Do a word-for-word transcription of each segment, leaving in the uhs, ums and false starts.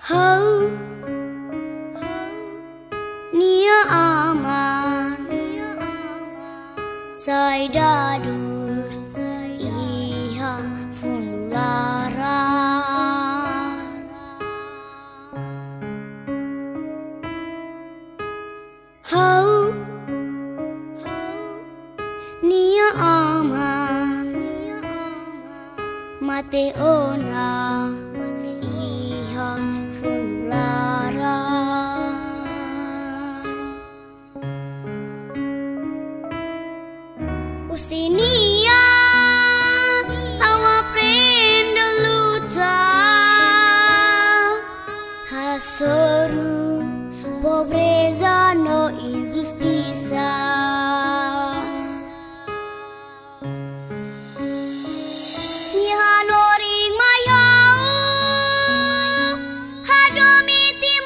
Hau nia aman sai dadur iha fulara Hau nia aman mate ona iha fulara Usinia awa prenda luta hasoru pobreza no injustiça Nihanoring mayau hadomi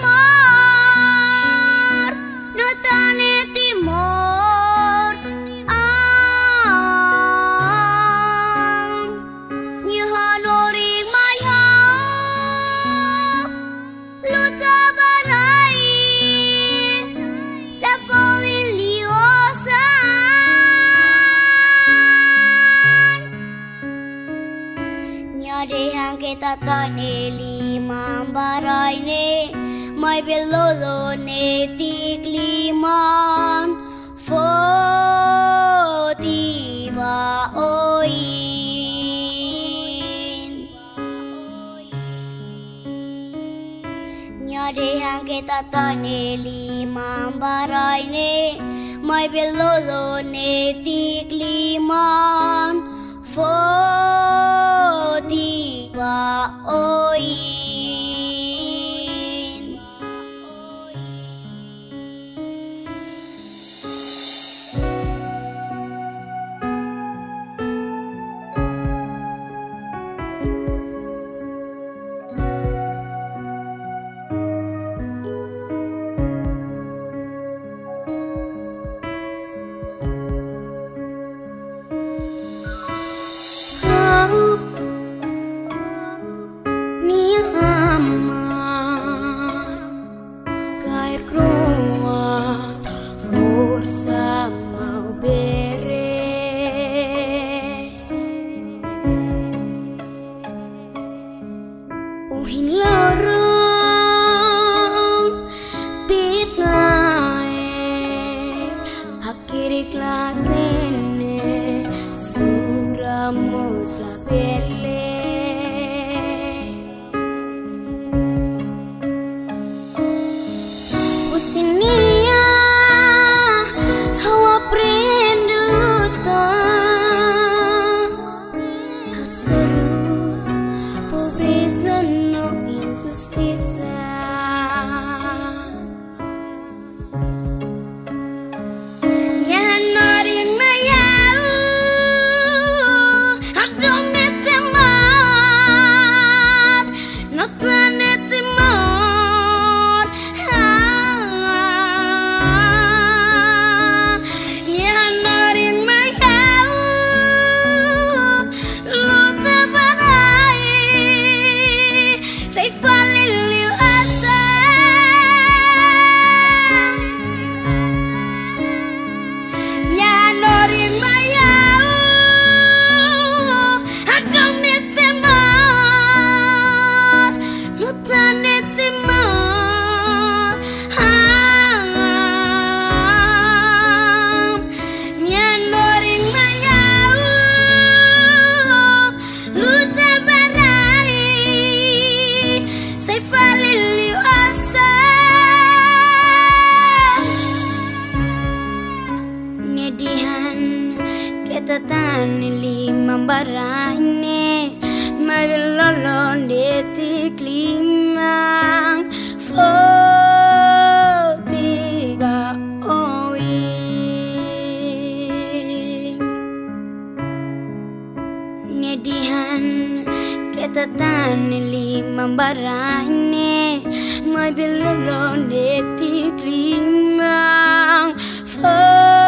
timor notane timor ang Nihanoring mayau luta barai sa Nyadehang kita tane lima barai ne mai belolo ne tikliman fo tiba oin Nyadehang kita tane lima barai ne mai belolo ne tikliman fo tiba oin Mai belolone tiklimang